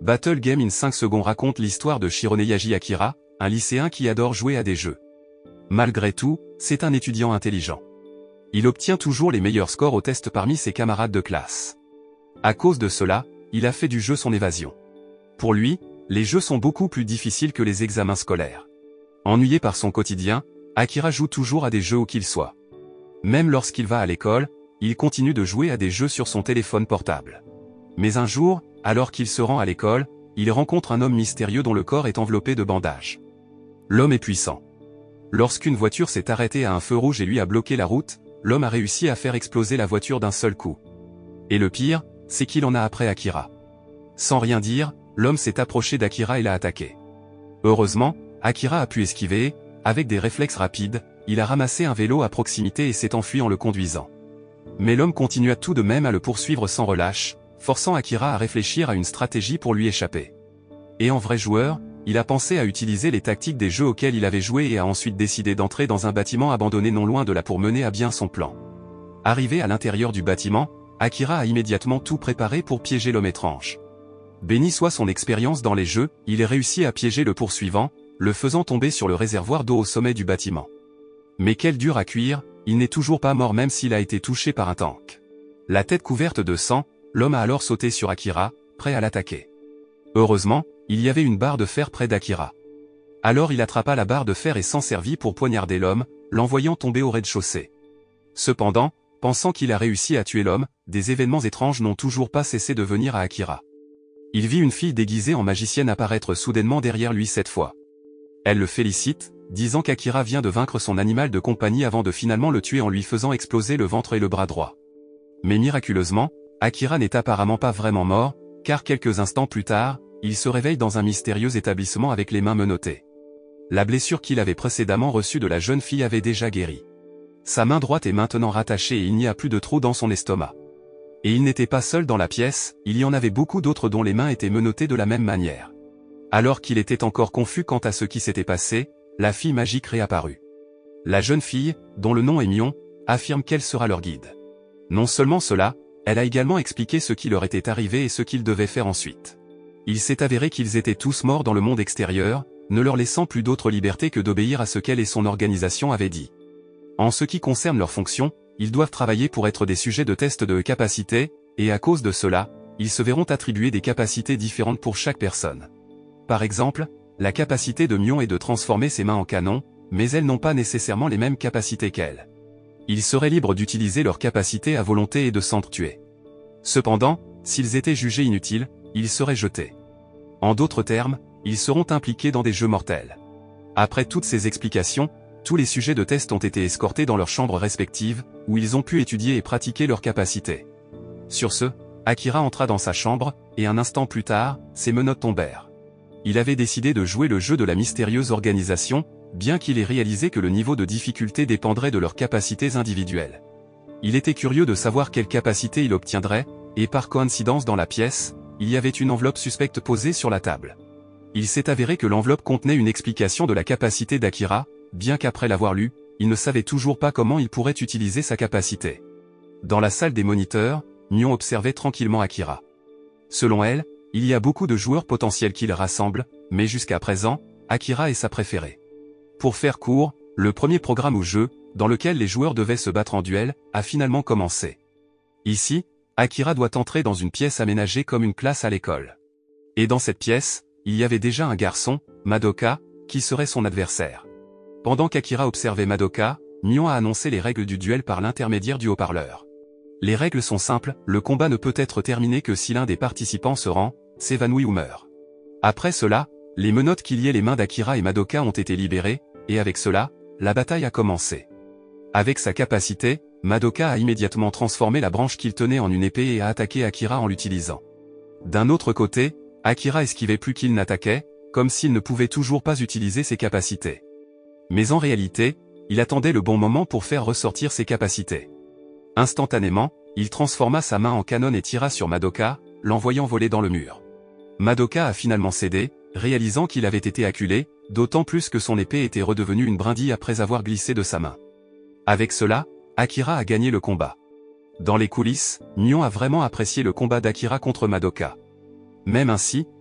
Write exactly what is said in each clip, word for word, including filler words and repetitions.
Battle Game in cinq secondes raconte l'histoire de Shironeyaji Akira, un lycéen qui adore jouer à des jeux. Malgré tout, c'est un étudiant intelligent. Il obtient toujours les meilleurs scores aux tests parmi ses camarades de classe. À cause de cela, il a fait du jeu son évasion. Pour lui, les jeux sont beaucoup plus difficiles que les examens scolaires. Ennuyé par son quotidien, Akira joue toujours à des jeux où qu'il soit. Même lorsqu'il va à l'école, il continue de jouer à des jeux sur son téléphone portable. Mais un jour, alors qu'il se rend à l'école, il rencontre un homme mystérieux dont le corps est enveloppé de bandages. L'homme est puissant. Lorsqu'une voiture s'est arrêtée à un feu rouge et lui a bloqué la route, l'homme a réussi à faire exploser la voiture d'un seul coup. Et le pire, c'est qu'il en a après Akira. Sans rien dire, l'homme s'est approché d'Akira et l'a attaqué. Heureusement, Akira a pu esquiver, avec des réflexes rapides, il a ramassé un vélo à proximité et s'est enfui en le conduisant. Mais l'homme continua tout de même à le poursuivre sans relâche, forçant Akira à réfléchir à une stratégie pour lui échapper. Et en vrai joueur, il a pensé à utiliser les tactiques des jeux auxquels il avait joué et a ensuite décidé d'entrer dans un bâtiment abandonné non loin de là pour mener à bien son plan. Arrivé à l'intérieur du bâtiment, Akira a immédiatement tout préparé pour piéger l'homme étrange. Béni soit son expérience dans les jeux, il a réussi à piéger le poursuivant, le faisant tomber sur le réservoir d'eau au sommet du bâtiment. Mais quel dur à cuire, il n'est toujours pas mort même s'il a été touché par un tank. La tête couverte de sang, l'homme a alors sauté sur Akira, prêt à l'attaquer. Heureusement, il y avait une barre de fer près d'Akira. Alors il attrapa la barre de fer et s'en servit pour poignarder l'homme, l'envoyant tomber au rez-de-chaussée. Cependant, pensant qu'il a réussi à tuer l'homme, des événements étranges n'ont toujours pas cessé de venir à Akira. Il vit une fille déguisée en magicienne apparaître soudainement derrière lui cette fois. Elle le félicite, disant qu'Akira vient de vaincre son animal de compagnie avant de finalement le tuer en lui faisant exploser le ventre et le bras droit. Mais miraculeusement, Akira n'est apparemment pas vraiment mort, car quelques instants plus tard, il se réveille dans un mystérieux établissement avec les mains menottées. La blessure qu'il avait précédemment reçue de la jeune fille avait déjà guéri. Sa main droite est maintenant rattachée et il n'y a plus de trou dans son estomac. Et il n'était pas seul dans la pièce, il y en avait beaucoup d'autres dont les mains étaient menottées de la même manière. Alors qu'il était encore confus quant à ce qui s'était passé, la fille magique réapparut. La jeune fille, dont le nom est Mion, affirme qu'elle sera leur guide. Non seulement cela, elle a également expliqué ce qui leur était arrivé et ce qu'ils devaient faire ensuite. Il s'est avéré qu'ils étaient tous morts dans le monde extérieur, ne leur laissant plus d'autre liberté que d'obéir à ce qu'elle et son organisation avaient dit. En ce qui concerne leurs fonctions, ils doivent travailler pour être des sujets de test de capacité, et à cause de cela, ils se verront attribuer des capacités différentes pour chaque personne. Par exemple, la capacité de Mion est de transformer ses mains en canon, mais elles n'ont pas nécessairement les mêmes capacités qu'elle. Ils seraient libres d'utiliser leurs capacités à volonté et de s'entretuer. Cependant, s'ils étaient jugés inutiles, ils seraient jetés. En d'autres termes, ils seront impliqués dans des jeux mortels. Après toutes ces explications, tous les sujets de test ont été escortés dans leurs chambres respectives, où ils ont pu étudier et pratiquer leurs capacités. Sur ce, Akira entra dans sa chambre, et un instant plus tard, ses menottes tombèrent. Il avait décidé de jouer le jeu de la mystérieuse organisation, bien qu'il ait réalisé que le niveau de difficulté dépendrait de leurs capacités individuelles. Il était curieux de savoir quelle capacité il obtiendrait, et par coïncidence dans la pièce, il y avait une enveloppe suspecte posée sur la table. Il s'est avéré que l'enveloppe contenait une explication de la capacité d'Akira, bien qu'après l'avoir lue, il ne savait toujours pas comment il pourrait utiliser sa capacité. Dans la salle des moniteurs, Mion observait tranquillement Akira. Selon elle, il y a beaucoup de joueurs potentiels qu'il rassemble, mais jusqu'à présent, Akira est sa préférée. Pour faire court, le premier programme ou jeu, dans lequel les joueurs devaient se battre en duel, a finalement commencé. Ici, Akira doit entrer dans une pièce aménagée comme une classe à l'école. Et dans cette pièce, il y avait déjà un garçon, Madoka, qui serait son adversaire. Pendant qu'Akira observait Madoka, Mion a annoncé les règles du duel par l'intermédiaire du haut-parleur. Les règles sont simples, le combat ne peut être terminé que si l'un des participants se rend, s'évanouit ou meurt. Après cela, les menottes qui liaient les mains d'Akira et Madoka ont été libérées, et avec cela, la bataille a commencé. Avec sa capacité, Madoka a immédiatement transformé la branche qu'il tenait en une épée et a attaqué Akira en l'utilisant. D'un autre côté, Akira esquivait plus qu'il n'attaquait, comme s'il ne pouvait toujours pas utiliser ses capacités. Mais en réalité, il attendait le bon moment pour faire ressortir ses capacités. Instantanément, il transforma sa main en canon et tira sur Madoka, l'envoyant voler dans le mur. Madoka a finalement cédé, réalisant qu'il avait été acculé, d'autant plus que son épée était redevenue une brindille après avoir glissé de sa main. Avec cela, Akira a gagné le combat. Dans les coulisses, Mion a vraiment apprécié le combat d'Akira contre Madoka. Même ainsi,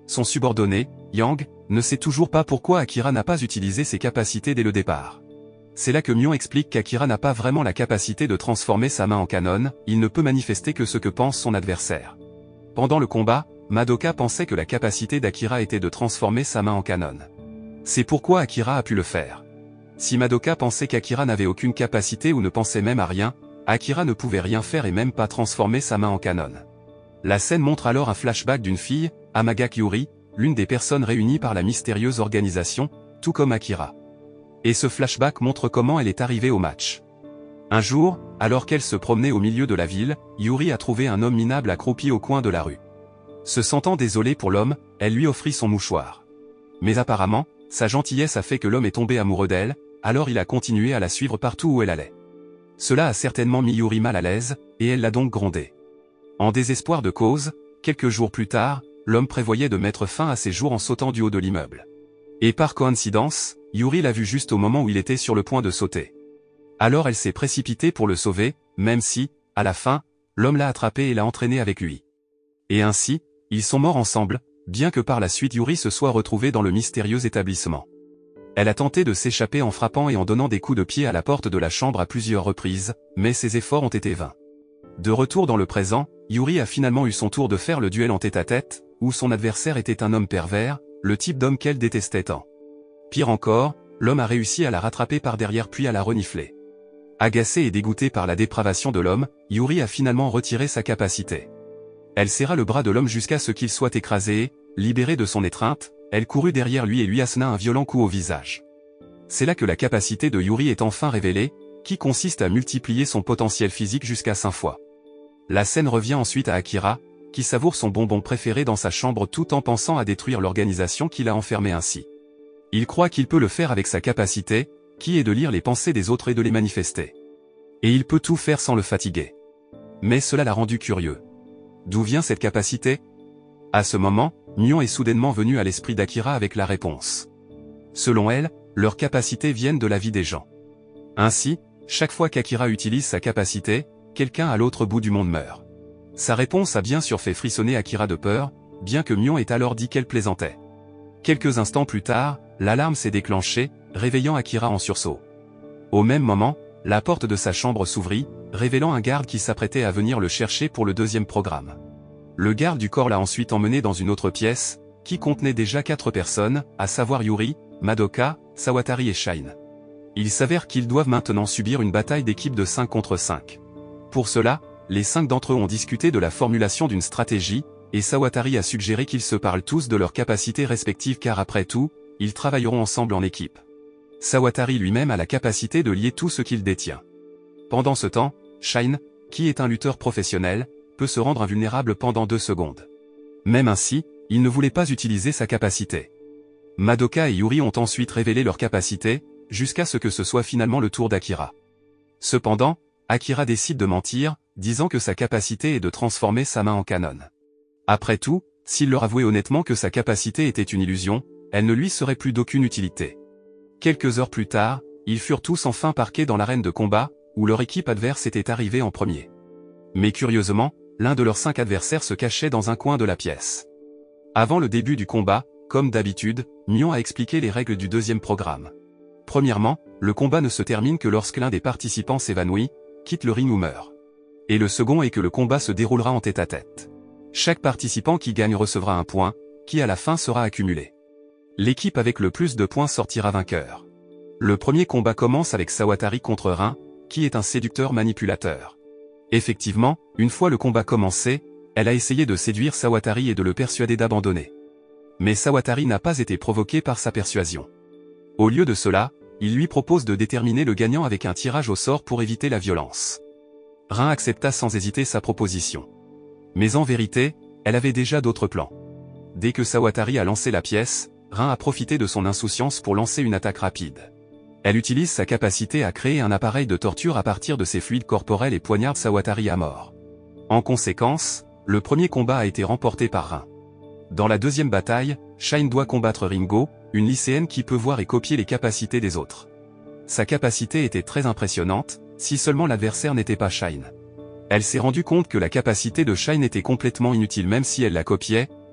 Son subordonné, Yang, ne sait toujours pas pourquoi Akira n'a pas utilisé ses capacités dès le départ. C'est là que Mion explique qu'Akira n'a pas vraiment la capacité de transformer sa main en canon, il ne peut manifester que ce que pense son adversaire. Pendant le combat, Madoka pensait que la capacité d'Akira était de transformer sa main en canon. C'est pourquoi Akira a pu le faire. Si Madoka pensait qu'Akira n'avait aucune capacité ou ne pensait même à rien, Akira ne pouvait rien faire et même pas transformer sa main en canon. La scène montre alors un flashback d'une fille, Amagaki Yuri, l'une des personnes réunies par la mystérieuse organisation, tout comme Akira. Et ce flashback montre comment elle est arrivée au match. Un jour, alors qu'elle se promenait au milieu de la ville, Yuri a trouvé un homme minable accroupi au coin de la rue. Se sentant désolée pour l'homme, elle lui offrit son mouchoir. Mais apparemment, sa gentillesse a fait que l'homme est tombé amoureux d'elle, alors il a continué à la suivre partout où elle allait. Cela a certainement mis Yuri mal à l'aise, et elle l'a donc grondé. En désespoir de cause, quelques jours plus tard, l'homme prévoyait de mettre fin à ses jours en sautant du haut de l'immeuble. Et par coïncidence, Yuri l'a vu juste au moment où il était sur le point de sauter. Alors elle s'est précipitée pour le sauver, même si, à la fin, l'homme l'a attrapé et l'a entraîné avec lui. Et ainsi, ils sont morts ensemble, bien que par la suite Yuri se soit retrouvé dans le mystérieux établissement. Elle a tenté de s'échapper en frappant et en donnant des coups de pied à la porte de la chambre à plusieurs reprises, mais ses efforts ont été vains. De retour dans le présent, Yuri a finalement eu son tour de faire le duel en tête-à-tête, où son adversaire était un homme pervers, le type d'homme qu'elle détestait tant. Pire encore, l'homme a réussi à la rattraper par derrière puis à la renifler. Agacée et dégoûtée par la dépravation de l'homme, Yuri a finalement retiré sa capacité. Elle serra le bras de l'homme jusqu'à ce qu'il soit écrasé et, libérée de son étreinte, elle courut derrière lui et lui assena un violent coup au visage. C'est là que la capacité de Yuri est enfin révélée, qui consiste à multiplier son potentiel physique jusqu'à cinq fois. La scène revient ensuite à Akira, qui savoure son bonbon préféré dans sa chambre tout en pensant à détruire l'organisation qui l'a enfermé ainsi. Il croit qu'il peut le faire avec sa capacité, qui est de lire les pensées des autres et de les manifester. Et il peut tout faire sans le fatiguer. Mais cela l'a rendu curieux. D'où vient cette capacité? À ce moment, Mion est soudainement venu à l'esprit d'Akira avec la réponse. Selon elle, leurs capacités viennent de la vie des gens. Ainsi, chaque fois qu'Akira utilise sa capacité, quelqu'un à l'autre bout du monde meurt. Sa réponse a bien sûr fait frissonner Akira de peur, bien que Mion ait alors dit qu'elle plaisantait. Quelques instants plus tard, l'alarme s'est déclenchée, réveillant Akira en sursaut. Au même moment, la porte de sa chambre s'ouvrit, révélant un garde qui s'apprêtait à venir le chercher pour le deuxième programme. Le garde du corps l'a ensuite emmené dans une autre pièce, qui contenait déjà quatre personnes, à savoir Yuri, Madoka, Sawatari et Shine. Il s'avère qu'ils doivent maintenant subir une bataille d'équipe de cinq contre cinq. Pour cela, les cinq d'entre eux ont discuté de la formulation d'une stratégie, et Sawatari a suggéré qu'ils se parlent tous de leurs capacités respectives car après tout, ils travailleront ensemble en équipe. Sawatari lui-même a la capacité de lier tout ce qu'il détient. Pendant ce temps, Shine, qui est un lutteur professionnel, peut se rendre invulnérable pendant deux secondes. Même ainsi, il ne voulait pas utiliser sa capacité. Madoka et Yuri ont ensuite révélé leur capacité, jusqu'à ce que ce soit finalement le tour d'Akira. Cependant, Akira décide de mentir, disant que sa capacité est de transformer sa main en canon. Après tout, s'il leur avouait honnêtement que sa capacité était une illusion, elle ne lui serait plus d'aucune utilité. Quelques heures plus tard, ils furent tous enfin parqués dans l'arène de combat, où leur équipe adverse était arrivée en premier. Mais curieusement, l'un de leurs cinq adversaires se cachait dans un coin de la pièce. Avant le début du combat, comme d'habitude, Mion a expliqué les règles du deuxième programme. Premièrement, le combat ne se termine que lorsque l'un des participants s'évanouit, quitte le ring ou meurt. Et le second est que le combat se déroulera en tête-à-tête. Chaque participant qui gagne recevra un point, qui à la fin sera accumulé. L'équipe avec le plus de points sortira vainqueur. Le premier combat commence avec Sawatari contre Rin, qui est un séducteur manipulateur. Effectivement, une fois le combat commencé, elle a essayé de séduire Sawatari et de le persuader d'abandonner. Mais Sawatari n'a pas été provoqué par sa persuasion. Au lieu de cela, il lui propose de déterminer le gagnant avec un tirage au sort pour éviter la violence. Rin accepta sans hésiter sa proposition. Mais en vérité, elle avait déjà d'autres plans. Dès que Sawatari a lancé la pièce, Rin a profité de son insouciance pour lancer une attaque rapide. Elle utilise sa capacité à créer un appareil de torture à partir de ses fluides corporels et poignarde Sawatari à mort. En conséquence, le premier combat a été remporté par Rin. Dans la deuxième bataille, Shine doit combattre Ringo, une lycéenne qui peut voir et copier les capacités des autres. Sa capacité était très impressionnante, si seulement l'adversaire n'était pas Shine. Elle s'est rendue compte que la capacité de Shine était complètement inutile même si elle la copiait,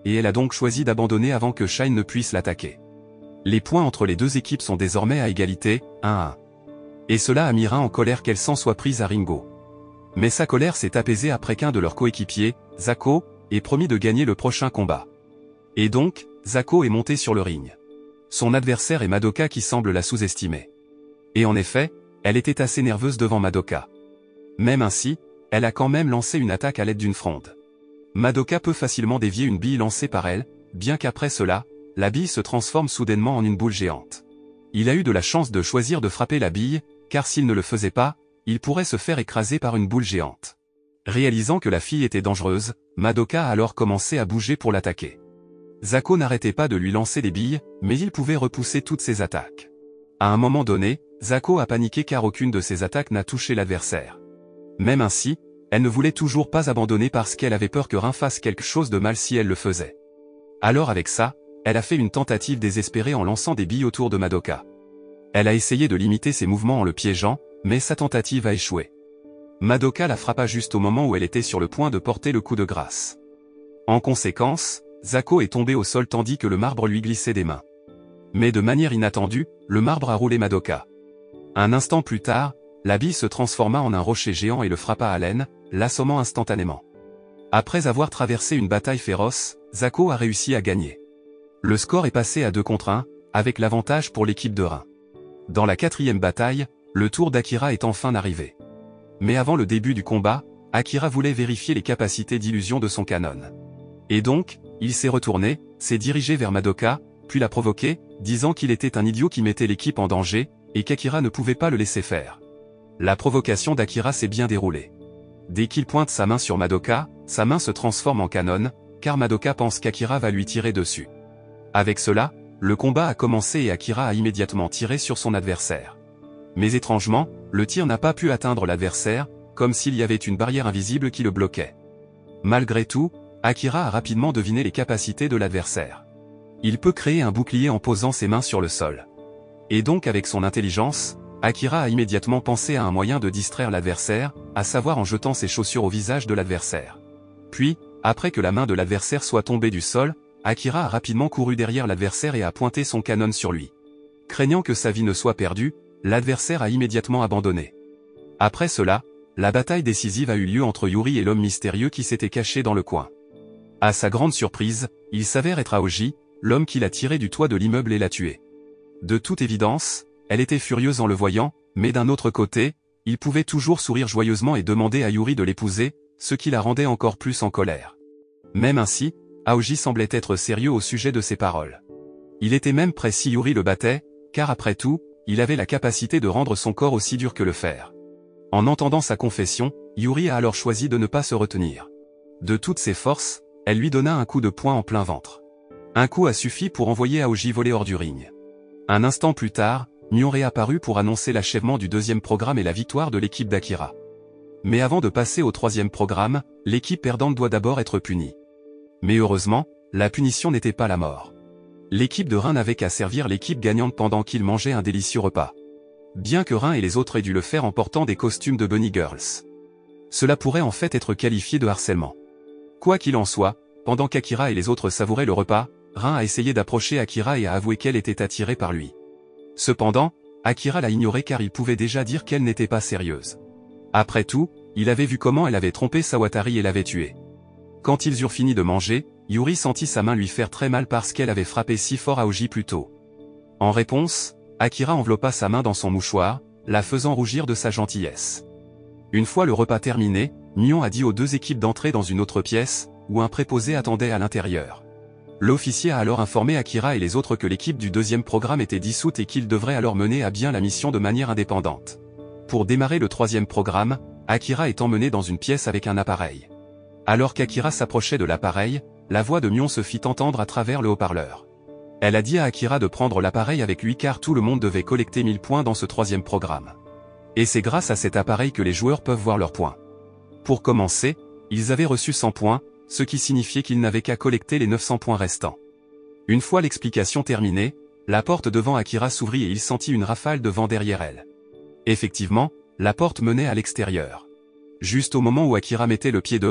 et elle a donc choisi d'abandonner avant que Shine ne puisse l'attaquer. Les points entre les deux équipes sont désormais à égalité, un à un. Et cela a mis Rin en colère qu'elle s'en soit prise à Ringo. Mais sa colère s'est apaisée après qu'un de leurs coéquipiers, Zako, ait promis de gagner le prochain combat. Et donc, Zako est monté sur le ring. Son adversaire est Madoka qui semble la sous-estimer. Et en effet, elle était assez nerveuse devant Madoka. Même ainsi, elle a quand même lancé une attaque à l'aide d'une fronde. Madoka peut facilement dévier une bille lancée par elle, bien qu'après cela, la bille se transforme soudainement en une boule géante. Il a eu de la chance de choisir de frapper la bille, car s'il ne le faisait pas, il pourrait se faire écraser par une boule géante. Réalisant que la fille était dangereuse, Madoka a alors commencé à bouger pour l'attaquer. Zako n'arrêtait pas de lui lancer des billes, mais il pouvait repousser toutes ses attaques. À un moment donné, Zako a paniqué car aucune de ses attaques n'a touché l'adversaire. Même ainsi, elle ne voulait toujours pas abandonner parce qu'elle avait peur que Rin fasse quelque chose de mal si elle le faisait. Alors avec ça, elle a fait une tentative désespérée en lançant des billes autour de Madoka. Elle a essayé de limiter ses mouvements en le piégeant, mais sa tentative a échoué. Madoka la frappa juste au moment où elle était sur le point de porter le coup de grâce. En conséquence, Zako est tombé au sol tandis que le marbre lui glissait des mains. Mais de manière inattendue, le marbre a roulé Madoka. Un instant plus tard, la bille se transforma en un rocher géant et le frappa à l'aine, l'assommant instantanément. Après avoir traversé une bataille féroce, Zako a réussi à gagner. Le score est passé à deux contre un, avec l'avantage pour l'équipe de Rin. Dans la quatrième bataille, le tour d'Akira est enfin arrivé. Mais avant le début du combat, Akira voulait vérifier les capacités d'illusion de son canon. Et donc, il s'est retourné, s'est dirigé vers Madoka, puis l'a provoqué, disant qu'il était un idiot qui mettait l'équipe en danger, et qu'Akira ne pouvait pas le laisser faire. La provocation d'Akira s'est bien déroulée. Dès qu'il pointe sa main sur Madoka, sa main se transforme en canon, car Madoka pense qu'Akira va lui tirer dessus. Avec cela, le combat a commencé et Akira a immédiatement tiré sur son adversaire. Mais étrangement, le tir n'a pas pu atteindre l'adversaire, comme s'il y avait une barrière invisible qui le bloquait. Malgré tout, Akira a rapidement deviné les capacités de l'adversaire. Il peut créer un bouclier en posant ses mains sur le sol. Et donc avec son intelligence, Akira a immédiatement pensé à un moyen de distraire l'adversaire, à savoir en jetant ses chaussures au visage de l'adversaire. Puis, après que la main de l'adversaire soit tombée du sol, Akira a rapidement couru derrière l'adversaire et a pointé son canon sur lui. Craignant que sa vie ne soit perdue, l'adversaire a immédiatement abandonné. Après cela, la bataille décisive a eu lieu entre Yuri et l'homme mystérieux qui s'était caché dans le coin. À sa grande surprise, il s'avère être Aoji, l'homme qui l'a tiré du toit de l'immeuble et l'a tué. De toute évidence, elle était furieuse en le voyant, mais d'un autre côté, il pouvait toujours sourire joyeusement et demander à Yuri de l'épouser, ce qui la rendait encore plus en colère. Même ainsi, Aoji semblait être sérieux au sujet de ses paroles. Il était même prêt si Yuri le battait, car après tout, il avait la capacité de rendre son corps aussi dur que le fer. En entendant sa confession, Yuri a alors choisi de ne pas se retenir. De toutes ses forces, elle lui donna un coup de poing en plein ventre. Un coup a suffi pour envoyer Aoji voler hors du ring. Un instant plus tard, Mion réapparut pour annoncer l'achèvement du deuxième programme et la victoire de l'équipe d'Akira. Mais avant de passer au troisième programme, l'équipe perdante doit d'abord être punie. Mais heureusement, la punition n'était pas la mort. L'équipe de Rin n'avait qu'à servir l'équipe gagnante pendant qu'ils mangeaient un délicieux repas. Bien que Rin et les autres aient dû le faire en portant des costumes de Bunny Girls. Cela pourrait en fait être qualifié de harcèlement. Quoi qu'il en soit, pendant qu'Akira et les autres savouraient le repas, Rin a essayé d'approcher Akira et a avoué qu'elle était attirée par lui. Cependant, Akira l'a ignorée car il pouvait déjà dire qu'elle n'était pas sérieuse. Après tout, il avait vu comment elle avait trompé Sawatari et l'avait tuée. Quand ils eurent fini de manger, Yuri sentit sa main lui faire très mal parce qu'elle avait frappé si fort Aoji plus tôt. En réponse, Akira enveloppa sa main dans son mouchoir, la faisant rougir de sa gentillesse. Une fois le repas terminé, Mion a dit aux deux équipes d'entrer dans une autre pièce, où un préposé attendait à l'intérieur. L'officier a alors informé Akira et les autres que l'équipe du deuxième programme était dissoute et qu'ils devraient alors mener à bien la mission de manière indépendante. Pour démarrer le troisième programme, Akira est emmené dans une pièce avec un appareil. Alors qu'Akira s'approchait de l'appareil, la voix de Mion se fit entendre à travers le haut-parleur. Elle a dit à Akira de prendre l'appareil avec lui car tout le monde devait collecter mille points dans ce troisième programme. Et c'est grâce à cet appareil que les joueurs peuvent voir leurs points. Pour commencer, ils avaient reçu cent points, ce qui signifiait qu'ils n'avaient qu'à collecter les neuf cents points restants. Une fois l'explication terminée, la porte devant Akira s'ouvrit et il sentit une rafale de vent derrière elle. Effectivement, la porte menait à l'extérieur. Juste au moment où Akira mettait le pied dehors,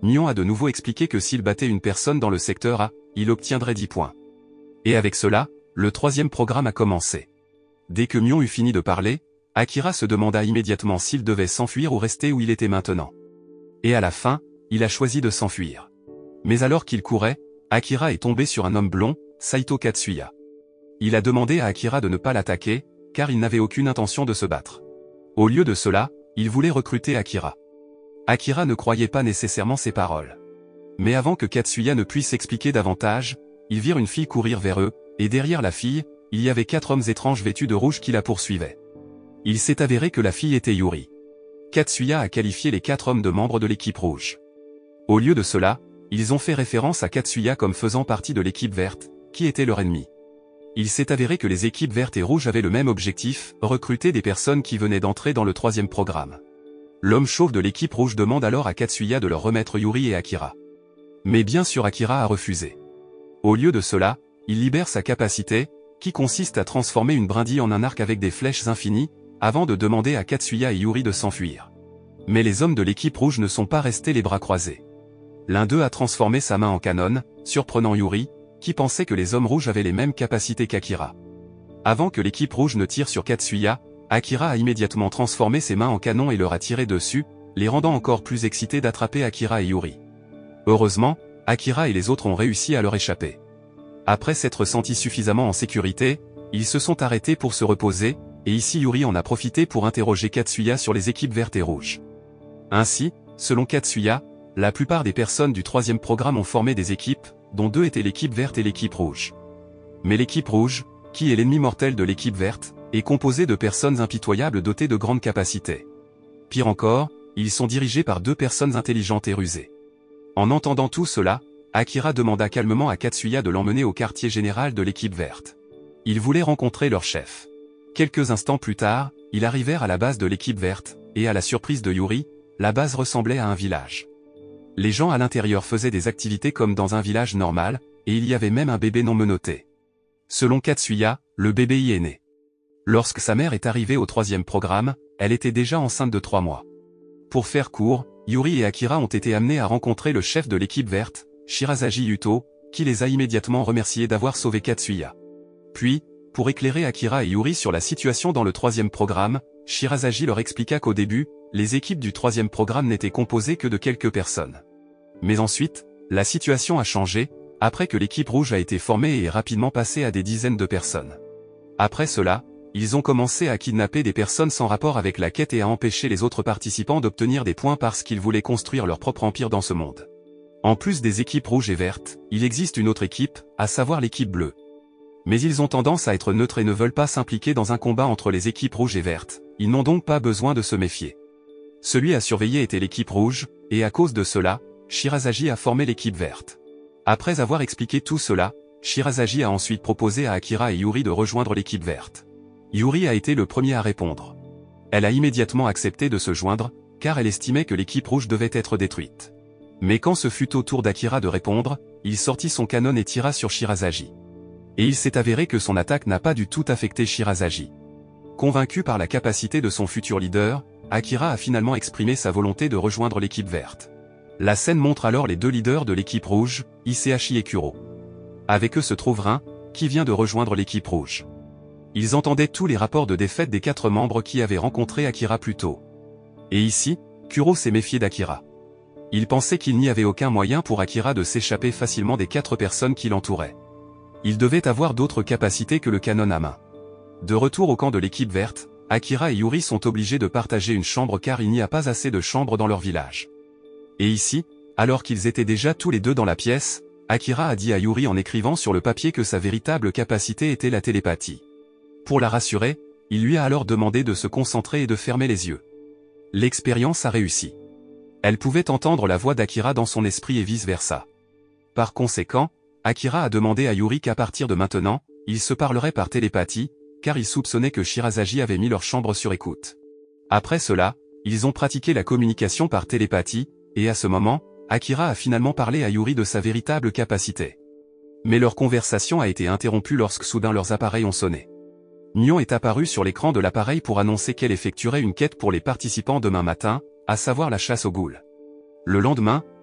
Nyon a de nouveau expliqué que s'il battait une personne dans le secteur A, il obtiendrait dix points. Et avec cela, le troisième programme a commencé. Dès que Nyon eut fini de parler, Akira se demanda immédiatement s'il devait s'enfuir ou rester où il était maintenant. Et à la fin, il a choisi de s'enfuir. Mais alors qu'il courait, Akira est tombé sur un homme blond, Saito Katsuya. Il a demandé à Akira de ne pas l'attaquer, car il n'avait aucune intention de se battre. Au lieu de cela, il voulait recruter Akira. Akira ne croyait pas nécessairement ses paroles. Mais avant que Katsuya ne puisse expliquer davantage, ils virent une fille courir vers eux, et derrière la fille, il y avait quatre hommes étranges vêtus de rouge qui la poursuivaient. Il s'est avéré que la fille était Yuri. Katsuya a qualifié les quatre hommes de membres de l'équipe rouge. Au lieu de cela, ils ont fait référence à Katsuya comme faisant partie de l'équipe verte, qui était leur ennemi. Il s'est avéré que les équipes vertes et rouges avaient le même objectif, recruter des personnes qui venaient d'entrer dans le troisième programme. L'homme chauve de l'équipe rouge demande alors à Katsuya de leur remettre Yuri et Akira. Mais bien sûr Akira a refusé. Au lieu de cela, il libère sa capacité, qui consiste à transformer une brindille en un arc avec des flèches infinies, avant de demander à Katsuya et Yuri de s'enfuir. Mais les hommes de l'équipe rouge ne sont pas restés les bras croisés. L'un d'eux a transformé sa main en canon, surprenant Yuri, qui pensait que les hommes rouges avaient les mêmes capacités qu'Akira. Avant que l'équipe rouge ne tire sur Katsuya, Akira a immédiatement transformé ses mains en canon et leur a tiré dessus, les rendant encore plus excités d'attraper Akira et Yuri. Heureusement, Akira et les autres ont réussi à leur échapper. Après s'être sentis suffisamment en sécurité, ils se sont arrêtés pour se reposer, et ici Yuri en a profité pour interroger Katsuya sur les équipes vertes et rouges. Ainsi, selon Katsuya, la plupart des personnes du troisième programme ont formé des équipes, dont deux étaient l'équipe verte et l'équipe rouge. Mais l'équipe rouge, qui est l'ennemi mortel de l'équipe verte, est composée de personnes impitoyables dotées de grandes capacités. Pire encore, ils sont dirigés par deux personnes intelligentes et rusées. En entendant tout cela, Akira demanda calmement à Katsuya de l'emmener au quartier général de l'équipe verte. Il voulait rencontrer leur chef. Quelques instants plus tard, ils arrivèrent à la base de l'équipe verte, et à la surprise de Yuri, la base ressemblait à un village. Les gens à l'intérieur faisaient des activités comme dans un village normal, et il y avait même un bébé non menotté. Selon Katsuya, le bébé y est né. Lorsque sa mère est arrivée au troisième programme, elle était déjà enceinte de trois mois. Pour faire court, Yuri et Akira ont été amenés à rencontrer le chef de l'équipe verte, Shirazaki Yuto, qui les a immédiatement remerciés d'avoir sauvé Katsuya. Puis, pour éclairer Akira et Yuri sur la situation dans le troisième programme, Shirazaki leur expliqua qu'au début, les équipes du troisième programme n'étaient composées que de quelques personnes. Mais ensuite, la situation a changé, après que l'équipe rouge a été formée et est rapidement passée à des dizaines de personnes. Après cela, ils ont commencé à kidnapper des personnes sans rapport avec la quête et à empêcher les autres participants d'obtenir des points parce qu'ils voulaient construire leur propre empire dans ce monde. En plus des équipes rouges et vertes, il existe une autre équipe, à savoir l'équipe bleue. Mais ils ont tendance à être neutres et ne veulent pas s'impliquer dans un combat entre les équipes rouges et vertes, ils n'ont donc pas besoin de se méfier. Celui à surveiller était l'équipe rouge, et à cause de cela, Shirazaki a formé l'équipe verte. Après avoir expliqué tout cela, Shirazaki a ensuite proposé à Akira et Yuri de rejoindre l'équipe verte. Yuri a été le premier à répondre. Elle a immédiatement accepté de se joindre, car elle estimait que l'équipe rouge devait être détruite. Mais quand ce fut au tour d'Akira de répondre, il sortit son canon et tira sur Shirazaki. Et il s'est avéré que son attaque n'a pas du tout affecté Shirazaki. Convaincu par la capacité de son futur leader, Akira a finalement exprimé sa volonté de rejoindre l'équipe verte. La scène montre alors les deux leaders de l'équipe rouge, Isehashi et Kuro. Avec eux se trouve Rin, qui vient de rejoindre l'équipe rouge. Ils entendaient tous les rapports de défaite des quatre membres qui avaient rencontré Akira plus tôt. Et ici, Kuro s'est méfié d'Akira. Il pensait qu'il n'y avait aucun moyen pour Akira de s'échapper facilement des quatre personnes qui l'entouraient. Il devait avoir d'autres capacités que le canon à main. De retour au camp de l'équipe verte, Akira et Yuri sont obligés de partager une chambre car il n'y a pas assez de chambres dans leur village. Et ici, alors qu'ils étaient déjà tous les deux dans la pièce, Akira a dit à Yuri en écrivant sur le papier que sa véritable capacité était la télépathie. Pour la rassurer, il lui a alors demandé de se concentrer et de fermer les yeux. L'expérience a réussi. Elle pouvait entendre la voix d'Akira dans son esprit et vice-versa. Par conséquent, Akira a demandé à Yuri qu'à partir de maintenant, ils se parleraient par télépathie, car il soupçonnait que Shirazaki avait mis leur chambre sur écoute. Après cela, ils ont pratiqué la communication par télépathie, et à ce moment, Akira a finalement parlé à Yuri de sa véritable capacité. Mais leur conversation a été interrompue lorsque soudain leurs appareils ont sonné. Nyon est apparu sur l'écran de l'appareil pour annoncer qu'elle effectuerait une quête pour les participants demain matin, à savoir la chasse aux ghouls. Le lendemain,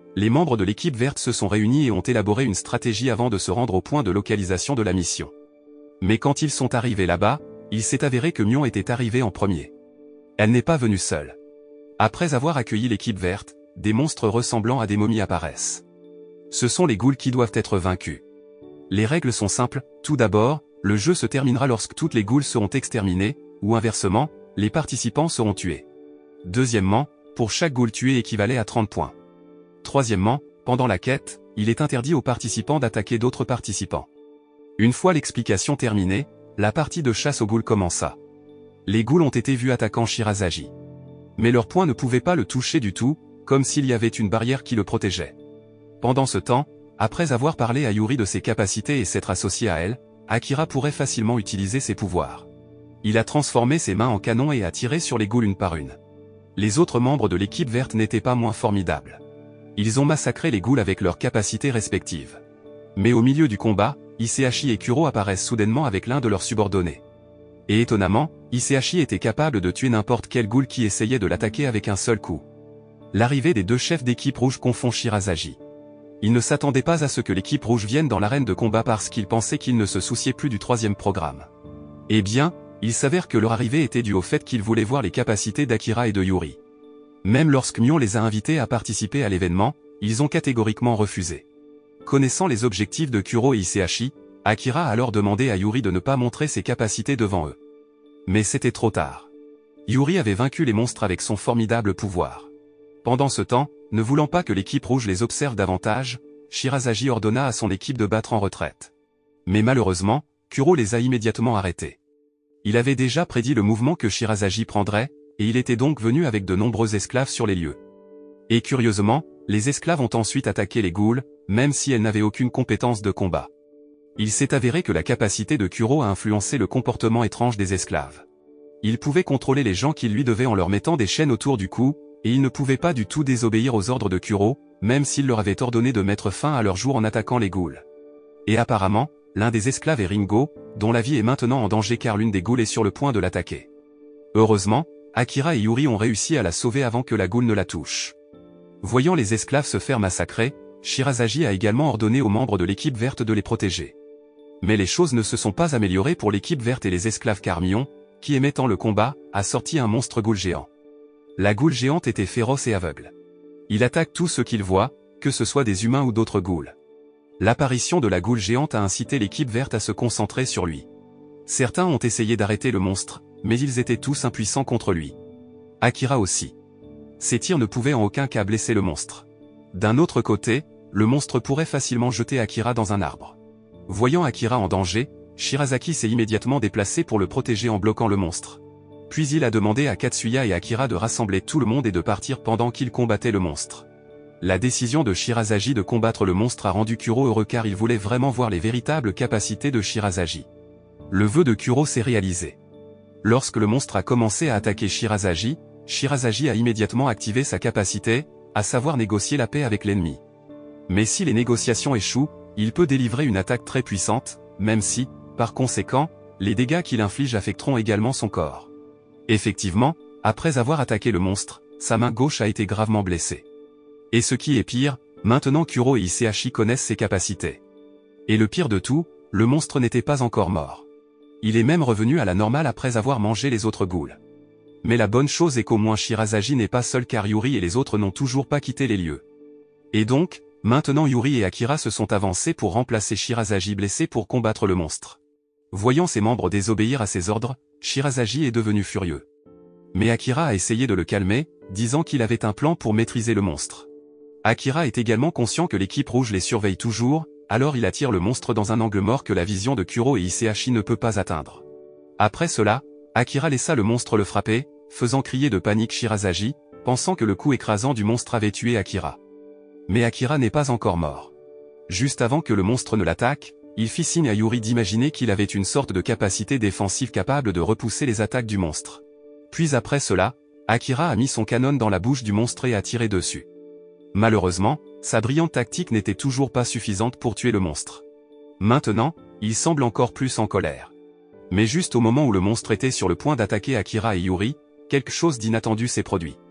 Les membres de l'équipe verte se sont réunis et ont élaboré une stratégie avant de se rendre au point de localisation de la mission. Mais quand ils sont arrivés là-bas, il s'est avéré que Mion était arrivée en premier. Elle n'est pas venue seule. Après avoir accueilli l'équipe verte, des monstres ressemblant à des momies apparaissent. Ce sont les ghouls qui doivent être vaincus. Les règles sont simples, tout d'abord, le jeu se terminera lorsque toutes les ghouls seront exterminées, ou inversement, les participants seront tués. Deuxièmement, pour chaque ghoul tué équivalait à trente points. Troisièmement, pendant la quête, il est interdit aux participants d'attaquer d'autres participants. Une fois l'explication terminée, la partie de chasse aux ghouls commença. Les ghouls ont été vus attaquant Shirazagi. Mais leurs poings ne pouvaient pas le toucher du tout, comme s'il y avait une barrière qui le protégeait. Pendant ce temps, après avoir parlé à Yuri de ses capacités et s'être associé à elle, Akira pourrait facilement utiliser ses pouvoirs. Il a transformé ses mains en canon et a tiré sur les ghouls une par une. Les autres membres de l'équipe verte n'étaient pas moins formidables. Ils ont massacré les ghouls avec leurs capacités respectives. Mais au milieu du combat, Isehashi et Kuro apparaissent soudainement avec l'un de leurs subordonnés. Et étonnamment, Isehashi était capable de tuer n'importe quel ghoul qui essayait de l'attaquer avec un seul coup. L'arrivée des deux chefs d'équipe rouge confond Shirazagi. Il ne s'attendait pas à ce que l'équipe rouge vienne dans l'arène de combat parce qu'il pensait qu'ils ne se souciaient plus du troisième programme. Eh bien, il s'avère que leur arrivée était due au fait qu'ils voulaient voir les capacités d'Akira et de Yuri. Même lorsque Mion les a invités à participer à l'événement, ils ont catégoriquement refusé. Connaissant les objectifs de Kuro et Isehashi, Akira a alors demandé à Yuri de ne pas montrer ses capacités devant eux. Mais c'était trop tard. Yuri avait vaincu les monstres avec son formidable pouvoir. Pendant ce temps, ne voulant pas que l'équipe rouge les observe davantage, Shirazagi ordonna à son équipe de battre en retraite. Mais malheureusement, Kuro les a immédiatement arrêtés. Il avait déjà prédit le mouvement que Shirazagi prendrait, et il était donc venu avec de nombreux esclaves sur les lieux. Et curieusement, les esclaves ont ensuite attaqué les ghouls, même si elles n'avaient aucune compétence de combat. Il s'est avéré que la capacité de Kuro a influencé le comportement étrange des esclaves. Il pouvait contrôler les gens qui lui devaient en leur mettant des chaînes autour du cou, et il ne pouvait pas du tout désobéir aux ordres de Kuro, même s'il leur avait ordonné de mettre fin à leur jour en attaquant les ghouls. Et apparemment, l'un des esclaves est Ringo, dont la vie est maintenant en danger car l'une des ghouls est sur le point de l'attaquer. Heureusement, Akira et Yuri ont réussi à la sauver avant que la ghoul ne la touche. Voyant les esclaves se faire massacrer, Shirazagi a également ordonné aux membres de l'équipe verte de les protéger. Mais les choses ne se sont pas améliorées pour l'équipe verte et les esclaves car Mion, qui aimait tant le combat, a sorti un monstre ghoul géant. La ghoul géante était féroce et aveugle. Il attaque tout ce qu'il voit, que ce soit des humains ou d'autres ghouls. L'apparition de la ghoul géante a incité l'équipe verte à se concentrer sur lui. Certains ont essayé d'arrêter le monstre, mais ils étaient tous impuissants contre lui. Akira aussi. Ses tirs ne pouvaient en aucun cas blesser le monstre. D'un autre côté, le monstre pourrait facilement jeter Akira dans un arbre. Voyant Akira en danger, Shirazaki s'est immédiatement déplacé pour le protéger en bloquant le monstre. Puis il a demandé à Katsuya et Akira de rassembler tout le monde et de partir pendant qu'ils combattaient le monstre. La décision de Shirazagi de combattre le monstre a rendu Kuro heureux car il voulait vraiment voir les véritables capacités de Shirazagi. Le vœu de Kuro s'est réalisé. Lorsque le monstre a commencé à attaquer Shirazagi, Shirazagi a immédiatement activé sa capacité, à savoir négocier la paix avec l'ennemi. Mais si les négociations échouent, il peut délivrer une attaque très puissante, même si, par conséquent, les dégâts qu'il inflige affecteront également son corps. Effectivement, après avoir attaqué le monstre, sa main gauche a été gravement blessée. Et ce qui est pire, maintenant Kuro et Isehashi connaissent ses capacités. Et le pire de tout, le monstre n'était pas encore mort. Il est même revenu à la normale après avoir mangé les autres ghouls. Mais la bonne chose est qu'au moins Shirazagi n'est pas seul car Yuri et les autres n'ont toujours pas quitté les lieux. Et donc, maintenant Yuri et Akira se sont avancés pour remplacer Shirazagi blessé pour combattre le monstre. Voyant ses membres désobéir à ses ordres, Shirazagi est devenu furieux. Mais Akira a essayé de le calmer, disant qu'il avait un plan pour maîtriser le monstre. Akira est également conscient que l'équipe rouge les surveille toujours, alors il attire le monstre dans un angle mort que la vision de Kuro et Isehashi ne peut pas atteindre. Après cela, Akira laissa le monstre le frapper, faisant crier de panique Shirazagi, pensant que le coup écrasant du monstre avait tué Akira. Mais Akira n'est pas encore mort. Juste avant que le monstre ne l'attaque, il fit signe à Yuri d'imaginer qu'il avait une sorte de capacité défensive capable de repousser les attaques du monstre. Puis après cela, Akira a mis son canon dans la bouche du monstre et a tiré dessus. Malheureusement, sa brillante tactique n'était toujours pas suffisante pour tuer le monstre. Maintenant, il semble encore plus en colère. Mais juste au moment où le monstre était sur le point d'attaquer Akira et Yuri, quelque chose d'inattendu s'est produit.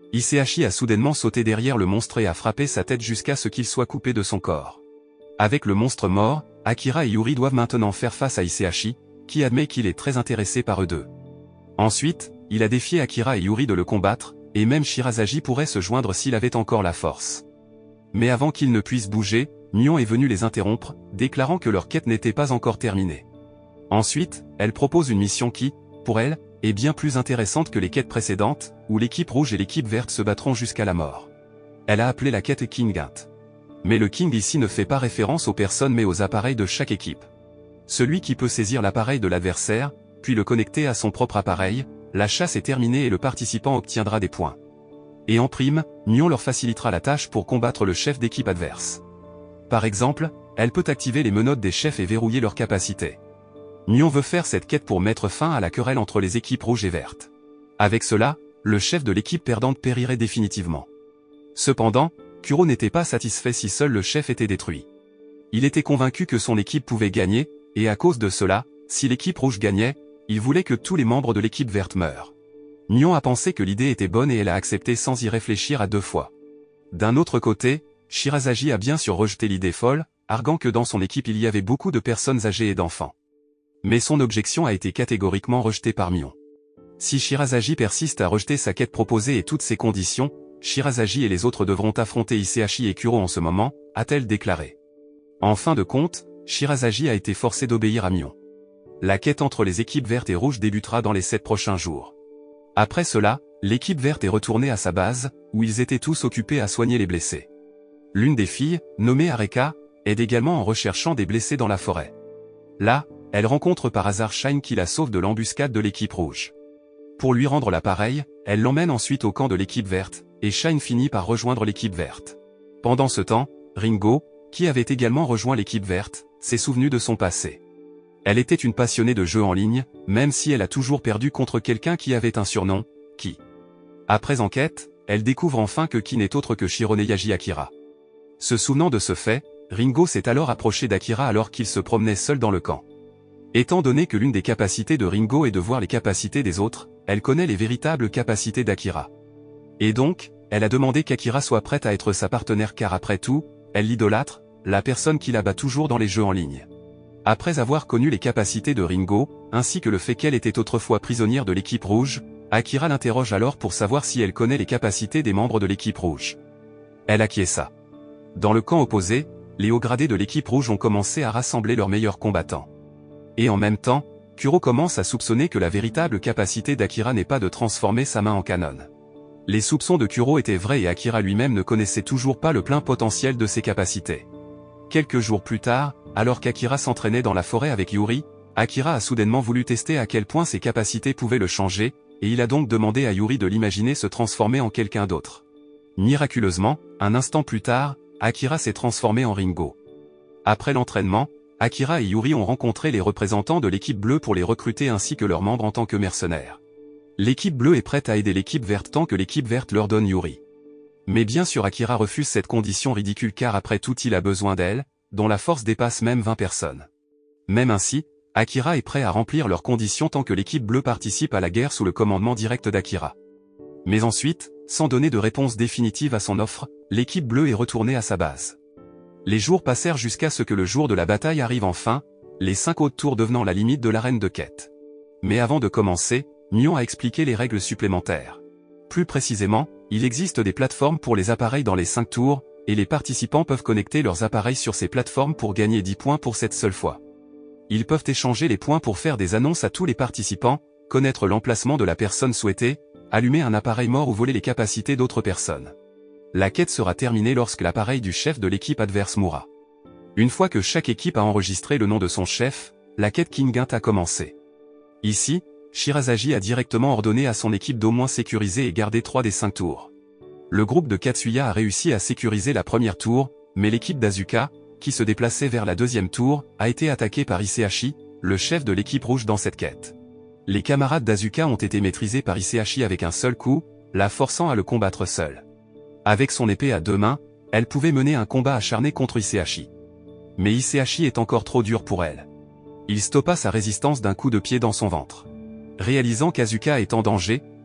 Isehashi a soudainement sauté derrière le monstre et a frappé sa tête jusqu'à ce qu'il soit coupé de son corps. Avec le monstre mort, Akira et Yuri doivent maintenant faire face à Isehashi, qui admet qu'il est très intéressé par eux deux. Ensuite, il a défié Akira et Yuri de le combattre, et même Shirazaki pourrait se joindre s'il avait encore la force. Mais avant qu'ils ne puissent bouger, Mion est venu les interrompre, déclarant que leur quête n'était pas encore terminée. Ensuite, elle propose une mission qui, pour elle, est bien plus intéressante que les quêtes précédentes, où l'équipe rouge et l'équipe verte se battront jusqu'à la mort. Elle a appelé la quête King Hunt. Mais le King ici ne fait pas référence aux personnes mais aux appareils de chaque équipe. Celui qui peut saisir l'appareil de l'adversaire, puis le connecter à son propre appareil, la chasse est terminée et le participant obtiendra des points. Et en prime, Mion leur facilitera la tâche pour combattre le chef d'équipe adverse. Par exemple, elle peut activer les menottes des chefs et verrouiller leurs capacités. Mion veut faire cette quête pour mettre fin à la querelle entre les équipes rouges et vertes. Avec cela, le chef de l'équipe perdante périrait définitivement. Cependant, Kuro n'était pas satisfait si seul le chef était détruit. Il était convaincu que son équipe pouvait gagner, et à cause de cela, si l'équipe rouge gagnait, il voulait que tous les membres de l'équipe verte meurent. Mion a pensé que l'idée était bonne et elle a accepté sans y réfléchir à deux fois. D'un autre côté, Shirazaki a bien sûr rejeté l'idée folle, arguant que dans son équipe il y avait beaucoup de personnes âgées et d'enfants. Mais son objection a été catégoriquement rejetée par Mion. Si Shirazaki persiste à rejeter sa quête proposée et toutes ses conditions, Shirazaki et les autres devront affronter Isehashi et Kuro en ce moment, a-t-elle déclaré. En fin de compte, Shirazaki a été forcé d'obéir à Mion. La quête entre les équipes vertes et rouges débutera dans les sept prochains jours. Après cela, l'équipe verte est retournée à sa base, où ils étaient tous occupés à soigner les blessés. L'une des filles, nommée Areka, aide également en recherchant des blessés dans la forêt. Là, elle rencontre par hasard Shine qui la sauve de l'embuscade de l'équipe rouge. Pour lui rendre l'appareil, elle l'emmène ensuite au camp de l'équipe verte, et Shine finit par rejoindre l'équipe verte. Pendant ce temps, Ringo, qui avait également rejoint l'équipe verte, s'est souvenu de son passé. Elle était une passionnée de jeux en ligne, même si elle a toujours perdu contre quelqu'un qui avait un surnom, Ki. Après enquête, elle découvre enfin que Ki n'est autre que Shironeyaji Akira. Se souvenant de ce fait, Ringo s'est alors approché d'Akira alors qu'il se promenait seul dans le camp. Étant donné que l'une des capacités de Ringo est de voir les capacités des autres, elle connaît les véritables capacités d'Akira. Et donc, elle a demandé qu'Akira soit prête à être sa partenaire car après tout, elle l'idolâtre, la personne qui la bat toujours dans les jeux en ligne. Après avoir connu les capacités de Ringo, ainsi que le fait qu'elle était autrefois prisonnière de l'équipe rouge, Akira l'interroge alors pour savoir si elle connaît les capacités des membres de l'équipe rouge. Elle acquiesça. Dans le camp opposé, les hauts gradés de l'équipe rouge ont commencé à rassembler leurs meilleurs combattants. Et en même temps, Kuro commence à soupçonner que la véritable capacité d'Akira n'est pas de transformer sa main en canon. Les soupçons de Kuro étaient vrais et Akira lui-même ne connaissait toujours pas le plein potentiel de ses capacités. Quelques jours plus tard, alors qu'Akira s'entraînait dans la forêt avec Yuri, Akira a soudainement voulu tester à quel point ses capacités pouvaient le changer, et il a donc demandé à Yuri de l'imaginer se transformer en quelqu'un d'autre. Miraculeusement, un instant plus tard, Akira s'est transformé en Ringo. Après l'entraînement, Akira et Yuri ont rencontré les représentants de l'équipe bleue pour les recruter ainsi que leurs membres en tant que mercenaires. L'équipe bleue est prête à aider l'équipe verte tant que l'équipe verte leur donne Yuri. Mais bien sûr Akira refuse cette condition ridicule car après tout il a besoin d'elle, dont la force dépasse même vingt personnes. Même ainsi, Akira est prêt à remplir leurs conditions tant que l'équipe bleue participe à la guerre sous le commandement direct d'Akira. Mais ensuite, sans donner de réponse définitive à son offre, l'équipe bleue est retournée à sa base. Les jours passèrent jusqu'à ce que le jour de la bataille arrive enfin, les cinq autres tours devenant la limite de l'arène de quête. Mais avant de commencer, Mion a expliqué les règles supplémentaires. Plus précisément, il existe des plateformes pour les appareils dans les cinq tours, et les participants peuvent connecter leurs appareils sur ces plateformes pour gagner dix points pour cette seule fois. Ils peuvent échanger les points pour faire des annonces à tous les participants, connaître l'emplacement de la personne souhaitée, allumer un appareil mort ou voler les capacités d'autres personnes. La quête sera terminée lorsque l'appareil du chef de l'équipe adverse mourra. Une fois que chaque équipe a enregistré le nom de son chef, la quête King Hunt a commencé. Ici, Shirazaki a directement ordonné à son équipe d'au moins sécuriser et garder trois des cinq tours. Le groupe de Katsuya a réussi à sécuriser la première tour, mais l'équipe d'Azuka, qui se déplaçait vers la deuxième tour, a été attaquée par Isehashi, le chef de l'équipe rouge dans cette quête. Les camarades d'Azuka ont été maîtrisés par Isehashi avec un seul coup, la forçant à le combattre seul. Avec son épée à deux mains, elle pouvait mener un combat acharné contre Isehashi. Mais Isehashi est encore trop dur pour elle. Il stoppa sa résistance d'un coup de pied dans son ventre. Réalisant qu'Azuka est en danger,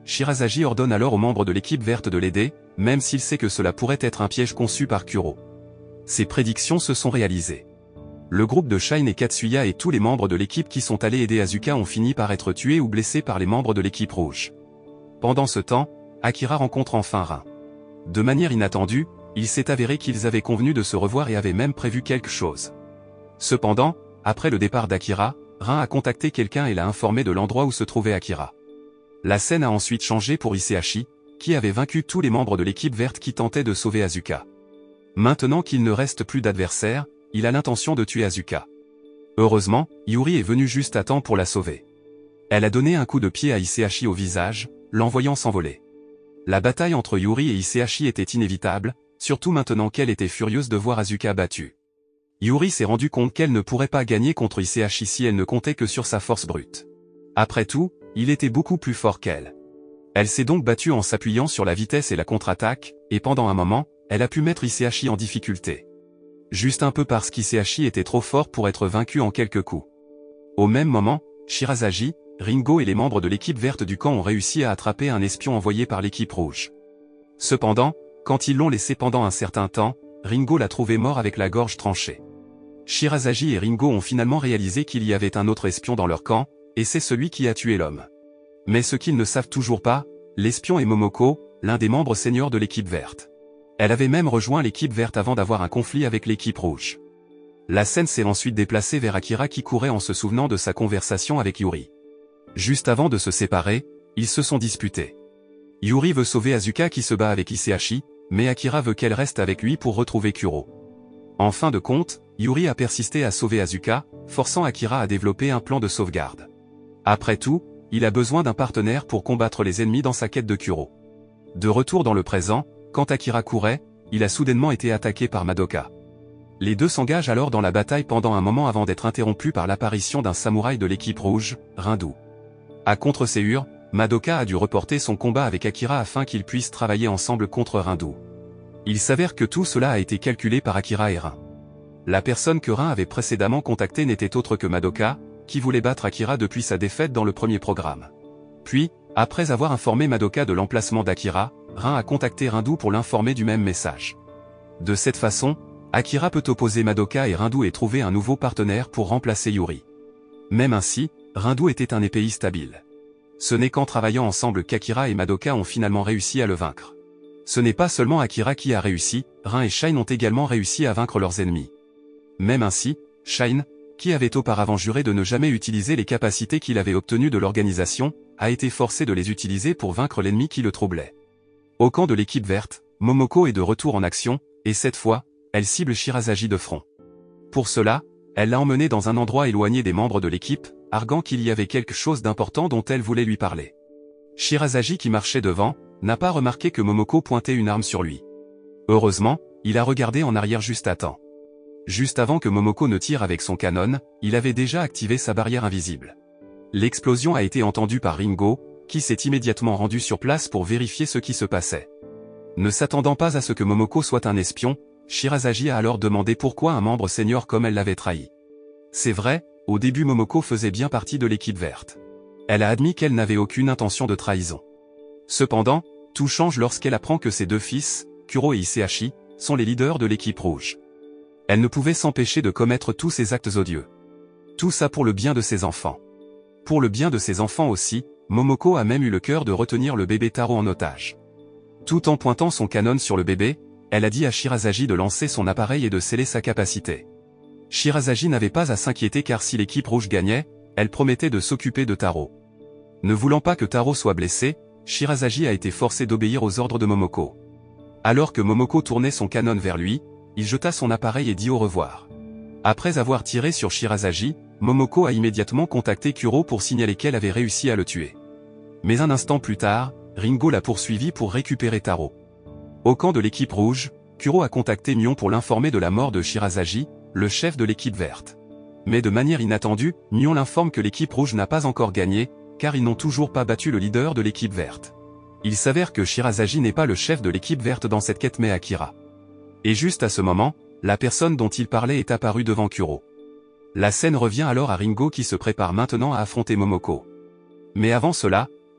Shirasagi ordonne alors aux membres de l'équipe verte de l'aider, même s'il sait que cela pourrait être un piège conçu par Kuro. Ses prédictions se sont réalisées. Le groupe de Shine et Katsuya et tous les membres de l'équipe qui sont allés aider Asuka ont fini par être tués ou blessés par les membres de l'équipe rouge. Pendant ce temps, Akira rencontre enfin Rin. De manière inattendue, il s'est avéré qu'ils avaient convenu de se revoir et avaient même prévu quelque chose. Cependant, après le départ d'Akira, Rin a contacté quelqu'un et l'a informé de l'endroit où se trouvait Akira. La scène a ensuite changé pour Hisashi, qui avait vaincu tous les membres de l'équipe verte qui tentaient de sauver Asuka. Maintenant qu'il ne reste plus d'adversaire, il a l'intention de tuer Asuka. Heureusement, Yuri est venue juste à temps pour la sauver. Elle a donné un coup de pied à Hisashi au visage, l'envoyant s'envoler. La bataille entre Yuri et Hisashi était inévitable, surtout maintenant qu'elle était furieuse de voir Asuka battue. Yuri s'est rendu compte qu'elle ne pourrait pas gagner contre Hisashi si elle ne comptait que sur sa force brute. Après tout, il était beaucoup plus fort qu'elle. Elle s'est donc battue en s'appuyant sur la vitesse et la contre-attaque, et pendant un moment, elle a pu mettre Hisashi en difficulté. Juste un peu parce qu'Hisashi était trop fort pour être vaincu en quelques coups. Au même moment, Shirasagi, Ringo et les membres de l'équipe verte du camp ont réussi à attraper un espion envoyé par l'équipe rouge. Cependant, quand ils l'ont laissé pendant un certain temps, Ringo l'a trouvé mort avec la gorge tranchée. Shirasagi et Ringo ont finalement réalisé qu'il y avait un autre espion dans leur camp, et c'est celui qui a tué l'homme. Mais ce qu'ils ne savent toujours pas, l'espion est Momoko, l'un des membres seniors de l'équipe verte. Elle avait même rejoint l'équipe verte avant d'avoir un conflit avec l'équipe rouge. La scène s'est ensuite déplacée vers Akira qui courait en se souvenant de sa conversation avec Yuri. Juste avant de se séparer, ils se sont disputés. Yuri veut sauver Asuka qui se bat avec Hisashi, mais Akira veut qu'elle reste avec lui pour retrouver Kuro. En fin de compte, Yuri a persisté à sauver Asuka, forçant Akira à développer un plan de sauvegarde. Après tout, il a besoin d'un partenaire pour combattre les ennemis dans sa quête de Kuro. De retour dans le présent, quand Akira courait, il a soudainement été attaqué par Madoka. Les deux s'engagent alors dans la bataille pendant un moment avant d'être interrompus par l'apparition d'un samouraï de l'équipe rouge, Rindu. À contre-séure, Madoka a dû reporter son combat avec Akira afin qu'ils puissent travailler ensemble contre Rindu. Il s'avère que tout cela a été calculé par Akira et Rin. La personne que Rin avait précédemment contactée n'était autre que Madoka, qui voulait battre Akira depuis sa défaite dans le premier programme. Puis, après avoir informé Madoka de l'emplacement d'Akira, Rin a contacté Rindu pour l'informer du même message. De cette façon, Akira peut opposer Madoka et Rindu et trouver un nouveau partenaire pour remplacer Yuri. Même ainsi, Rindu était un épéiste habile. Ce n'est qu'en travaillant ensemble qu'Akira et Madoka ont finalement réussi à le vaincre. Ce n'est pas seulement Akira qui a réussi, Rin et Shine ont également réussi à vaincre leurs ennemis. Même ainsi, Shine, qui avait auparavant juré de ne jamais utiliser les capacités qu'il avait obtenues de l'organisation, a été forcé de les utiliser pour vaincre l'ennemi qui le troublait. Au camp de l'équipe verte, Momoko est de retour en action, et cette fois, elle cible Shirasagi de front. Pour cela, elle l'a emmené dans un endroit éloigné des membres de l'équipe, arguant qu'il y avait quelque chose d'important dont elle voulait lui parler. Shirasagi qui marchait devant, n'a pas remarqué que Momoko pointait une arme sur lui. Heureusement, il a regardé en arrière juste à temps. Juste avant que Momoko ne tire avec son canon, il avait déjà activé sa barrière invisible. L'explosion a été entendue par Ringo, qui s'est immédiatement rendu sur place pour vérifier ce qui se passait. Ne s'attendant pas à ce que Momoko soit un espion, Shirasagi a alors demandé pourquoi un membre senior comme elle l'avait trahi. C'est vrai, au début Momoko faisait bien partie de l'équipe verte. Elle a admis qu'elle n'avait aucune intention de trahison. Cependant, tout change lorsqu'elle apprend que ses deux fils, Kuro et Hisashi, sont les leaders de l'équipe rouge. Elle ne pouvait s'empêcher de commettre tous ces actes odieux. Tout ça pour le bien de ses enfants. Pour le bien de ses enfants aussi, Momoko a même eu le cœur de retenir le bébé Taro en otage. Tout en pointant son canon sur le bébé, elle a dit à Shirasagi de lancer son appareil et de sceller sa capacité. Shirasagi n'avait pas à s'inquiéter car si l'équipe rouge gagnait, elle promettait de s'occuper de Taro. Ne voulant pas que Taro soit blessé, Shirasagi a été forcé d'obéir aux ordres de Momoko. Alors que Momoko tournait son canon vers lui, il jeta son appareil et dit au revoir. Après avoir tiré sur Shirasagi, Momoko a immédiatement contacté Kuro pour signaler qu'elle avait réussi à le tuer. Mais un instant plus tard, Ringo l'a poursuivi pour récupérer Taro. Au camp de l'équipe rouge, Kuro a contacté Mion pour l'informer de la mort de Shirasagi, le chef de l'équipe verte. Mais de manière inattendue, Mion l'informe que l'équipe rouge n'a pas encore gagné, car ils n'ont toujours pas battu le leader de l'équipe verte. Il s'avère que Shirasagi n'est pas le chef de l'équipe verte dans cette quête mais Akira. Et juste à ce moment, la personne dont il parlait est apparue devant Kuro. La scène revient alors à Ringo qui se prépare maintenant à affronter Momoko. Mais avant cela,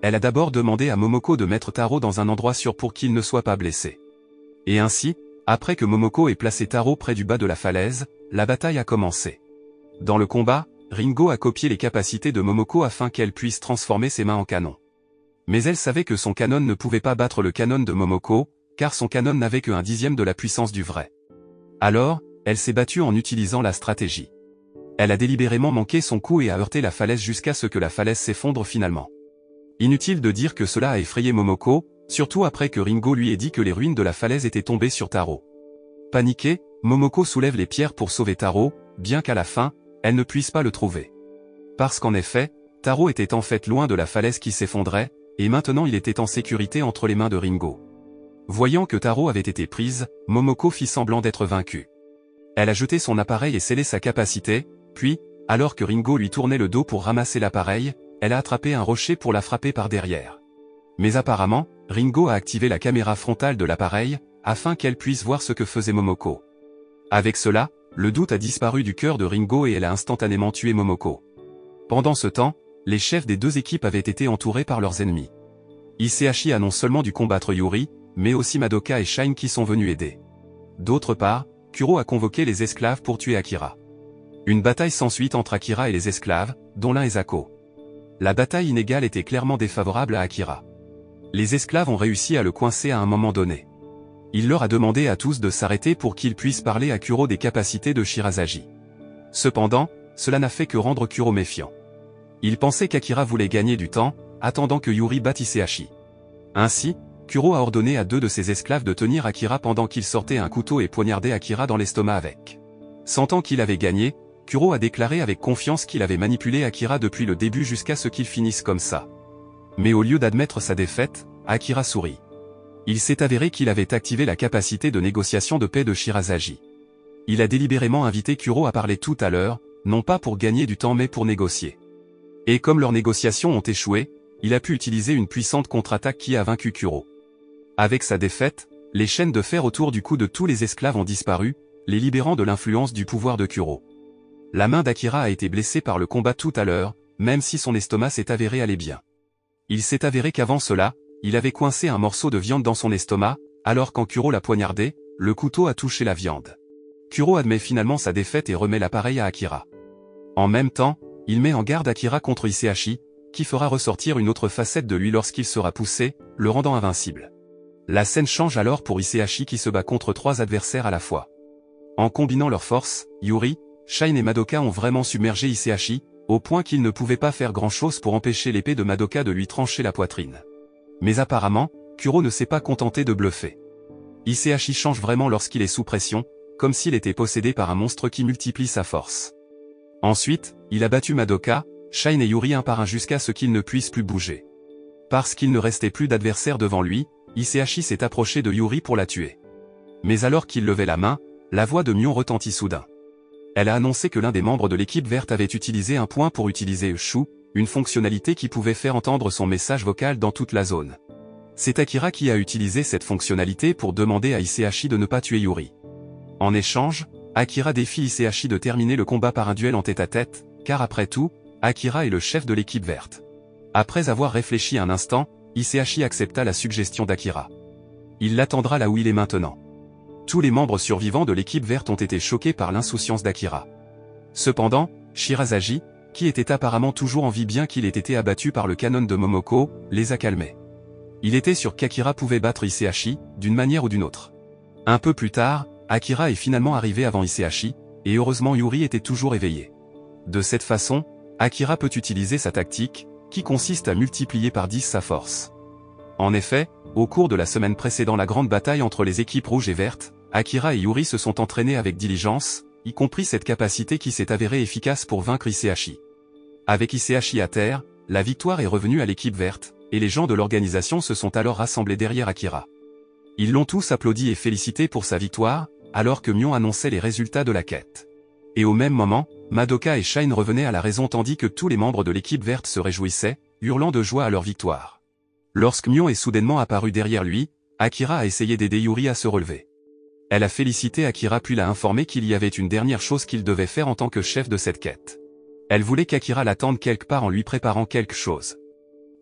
Elle a d'abord demandé à Momoko de mettre Taro dans un endroit sûr pour qu'il ne soit pas blessé. Et ainsi, après que Momoko ait placé Taro près du bas de la falaise, la bataille a commencé. Dans le combat, Ringo a copié les capacités de Momoko afin qu'elle puisse transformer ses mains en canon. Mais elle savait que son canon ne pouvait pas battre le canon de Momoko, car son canon n'avait que un dixième de la puissance du vrai. Alors, elle s'est battue en utilisant la stratégie. Elle a délibérément manqué son coup et a heurté la falaise jusqu'à ce que la falaise s'effondre finalement. Inutile de dire que cela a effrayé Momoko, surtout après que Ringo lui ait dit que les ruines de la falaise étaient tombées sur Taro. Paniquée, Momoko soulève les pierres pour sauver Taro, bien qu'à la fin, elle ne puisse pas le trouver. Parce qu'en effet, Taro était en fait loin de la falaise qui s'effondrait, et maintenant il était en sécurité entre les mains de Ringo. Voyant que Taro avait été prise, Momoko fit semblant d'être vaincue. Elle a jeté son appareil et scellé sa capacité, puis, alors que Ringo lui tournait le dos pour ramasser l'appareil, elle a attrapé un rocher pour la frapper par derrière. Mais apparemment, Ringo a activé la caméra frontale de l'appareil, afin qu'elle puisse voir ce que faisait Momoko. Avec cela, le doute a disparu du cœur de Ringo et elle a instantanément tué Momoko. Pendant ce temps, les chefs des deux équipes avaient été entourés par leurs ennemis. Hisaishi a non seulement dû combattre Yuri, mais aussi Madoka et Shine qui sont venus aider. D'autre part, Kuro a convoqué les esclaves pour tuer Akira. Une bataille s'ensuit entre Akira et les esclaves, dont l'un est Zako. La bataille inégale était clairement défavorable à Akira. Les esclaves ont réussi à le coincer à un moment donné. Il leur a demandé à tous de s'arrêter pour qu'ils puissent parler à Kuro des capacités de Shirasashi. Cependant, cela n'a fait que rendre Kuro méfiant. Il pensait qu'Akira voulait gagner du temps, attendant que Yuri batte Hisaishi. Ainsi, Kuro a ordonné à deux de ses esclaves de tenir Akira pendant qu'il sortait un couteau et poignardait Akira dans l'estomac avec. Sentant qu'il avait gagné, Kuro a déclaré avec confiance qu'il avait manipulé Akira depuis le début jusqu'à ce qu'il finisse comme ça. Mais au lieu d'admettre sa défaite, Akira sourit. Il s'est avéré qu'il avait activé la capacité de négociation de paix de Shirasashi. Il a délibérément invité Kuro à parler tout à l'heure, non pas pour gagner du temps mais pour négocier. Et comme leurs négociations ont échoué, il a pu utiliser une puissante contre-attaque qui a vaincu Kuro. Avec sa défaite, les chaînes de fer autour du cou de tous les esclaves ont disparu, les libérant de l'influence du pouvoir de Kuro. La main d'Akira a été blessée par le combat tout à l'heure, même si son estomac s'est avéré aller bien. Il s'est avéré qu'avant cela, il avait coincé un morceau de viande dans son estomac, alors quand Kuro l'a poignardé, le couteau a touché la viande. Kuro admet finalement sa défaite et remet l'appareil à Akira. En même temps, il met en garde Akira contre Hisaishi, qui fera ressortir une autre facette de lui lorsqu'il sera poussé, le rendant invincible. La scène change alors pour Hisaishi qui se bat contre trois adversaires à la fois. En combinant leurs forces, Yuri, Shine et Madoka ont vraiment submergé Hisaishi, au point qu'il ne pouvait pas faire grand-chose pour empêcher l'épée de Madoka de lui trancher la poitrine. Mais apparemment, Kuro ne s'est pas contenté de bluffer. Hisaishi change vraiment lorsqu'il est sous pression, comme s'il était possédé par un monstre qui multiplie sa force. Ensuite, il a battu Madoka, Shine et Yuri un par un jusqu'à ce qu'ils ne puissent plus bouger. Parce qu'il ne restait plus d'adversaires devant lui, Hisaishi s'est approché de Yuri pour la tuer. Mais alors qu'il levait la main, la voix de Mion retentit soudain. Elle a annoncé que l'un des membres de l'équipe verte avait utilisé un point pour utiliser Shu, une fonctionnalité qui pouvait faire entendre son message vocal dans toute la zone. C'est Akira qui a utilisé cette fonctionnalité pour demander à Hisaishi de ne pas tuer Yuri. En échange, Akira défie Hisaishi de terminer le combat par un duel en tête-à-tête, car après tout, Akira est le chef de l'équipe verte. Après avoir réfléchi un instant, Hisaishi accepta la suggestion d'Akira. Il l'attendra là où il est maintenant. Tous les membres survivants de l'équipe verte ont été choqués par l'insouciance d'Akira. Cependant, Shirasashi, qui était apparemment toujours en vie bien qu'il ait été abattu par le canon de Momoko, les a calmés. Il était sûr qu'Akira pouvait battre Hisaishi, d'une manière ou d'une autre. Un peu plus tard, Akira est finalement arrivé avant Hisaishi, et heureusement Yuri était toujours éveillé. De cette façon, Akira peut utiliser sa tactique, qui consiste à multiplier par dix sa force. En effet, au cours de la semaine précédant la grande bataille entre les équipes rouges et vertes, Akira et Yuri se sont entraînés avec diligence, y compris cette capacité qui s'est avérée efficace pour vaincre Hisaishi. Avec Hisaishi à terre, la victoire est revenue à l'équipe verte, et les gens de l'organisation se sont alors rassemblés derrière Akira. Ils l'ont tous applaudi et félicité pour sa victoire, alors que Mion annonçait les résultats de la quête. Et au même moment, Madoka et Shine revenaient à la raison tandis que tous les membres de l'équipe verte se réjouissaient, hurlant de joie à leur victoire. Lorsque Mion est soudainement apparu derrière lui, Akira a essayé d'aider Yuri à se relever. Elle a félicité Akira puis l'a informé qu'il y avait une dernière chose qu'il devait faire en tant que chef de cette quête. Elle voulait qu'Akira l'attende quelque part en lui préparant quelque chose.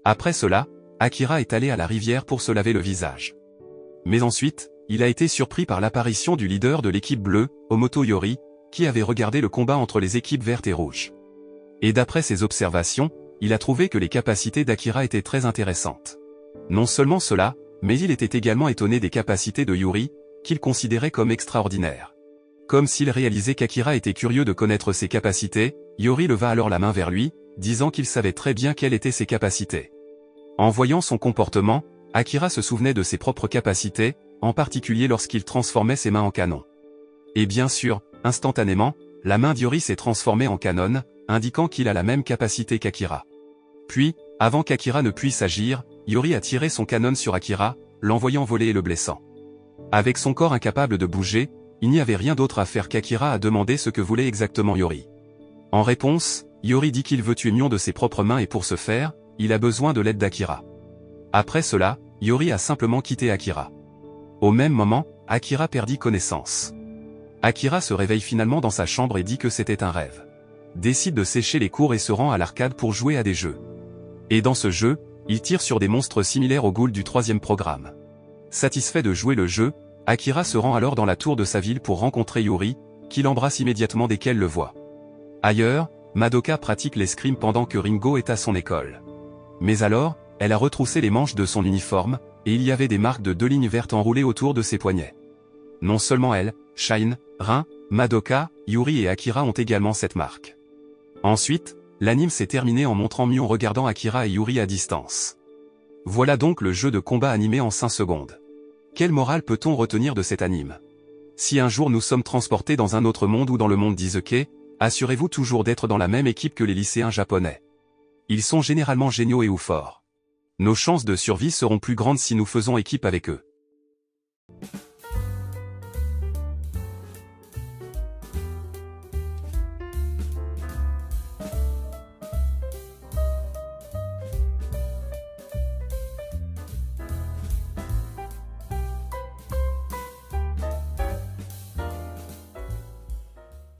Après cela, Akira est allé à la rivière pour se laver le visage. Mais ensuite, il a été surpris par l'apparition du leader de l'équipe bleue, Omoto Yori, qui avait regardé le combat entre les équipes vertes et rouges. Et d'après ses observations, il a trouvé que les capacités d'Akira étaient très intéressantes. Non seulement cela, mais il était également étonné des capacités de Yuri, qu'il considérait comme extraordinaires. Comme s'il réalisait qu'Akira était curieux de connaître ses capacités, Yori leva alors la main vers lui, disant qu'il savait très bien quelles étaient ses capacités. En voyant son comportement, Akira se souvenait de ses propres capacités, en particulier lorsqu'il transformait ses mains en canon. Et bien sûr, instantanément, la main d'Yori s'est transformée en canon, indiquant qu'il a la même capacité qu'Akira. Puis, avant qu'Akira ne puisse agir, Yori a tiré son canon sur Akira, l'envoyant voler et le blessant. Avec son corps incapable de bouger, il n'y avait rien d'autre à faire qu'Akira a demandé ce que voulait exactement Yori. En réponse, Yori dit qu'il veut tuer Mion de ses propres mains et pour ce faire, il a besoin de l'aide d'Akira. Après cela, Yori a simplement quitté Akira. Au même moment, Akira perdit connaissance. Akira se réveille finalement dans sa chambre et dit que c'était un rêve. Décide de sécher les cours et se rend à l'arcade pour jouer à des jeux. Et dans ce jeu, il tire sur des monstres similaires aux ghouls du troisième programme. Satisfait de jouer le jeu, Akira se rend alors dans la tour de sa ville pour rencontrer Yuri, qui l'embrasse immédiatement dès qu'elle le voit. Ailleurs, Madoka pratique l'escrime pendant que Ringo est à son école. Mais alors, elle a retroussé les manches de son uniforme, et il y avait des marques de deux lignes vertes enroulées autour de ses poignets. Non seulement elle, Shine, Rin, Madoka, Yuri et Akira ont également cette marque. Ensuite, l'anime s'est terminé en montrant Mion regardant Akira et Yuri à distance. Voilà donc le jeu de combat animé en cinq secondes. Quelle morale peut-on retenir de cet anime? Si un jour nous sommes transportés dans un autre monde ou dans le monde d'Izuke, assurez-vous toujours d'être dans la même équipe que les lycéens japonais. Ils sont généralement géniaux et ou forts. Nos chances de survie seront plus grandes si nous faisons équipe avec eux.